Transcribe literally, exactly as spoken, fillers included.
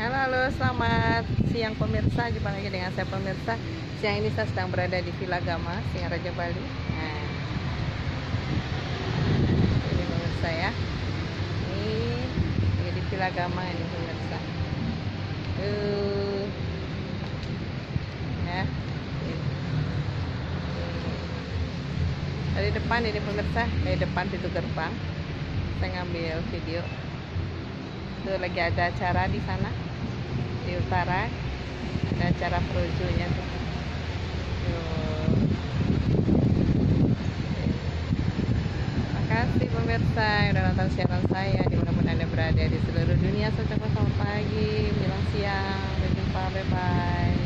Halo, halo, selamat siang pemirsa. Jumpa lagi dengan saya pemirsa. Siang ini saya sedang berada di Villa Gama, Singaraja, Bali. Nah, ini pemirsa ya. Ini di Villa Gama ini pemirsa. Uh, ya. Dari depan ini pemirsa, dari depan pintu gerbang. Saya ngambil video. Tuh lagi ada acara di sana. Di utara ada acara projonya tuh. Tuh. Makasih pemirsa yang udah nonton siaran saya dimanapun anda berada di seluruh dunia. Selamat pagi, menjelang siang, sampai jumpa, bye bye.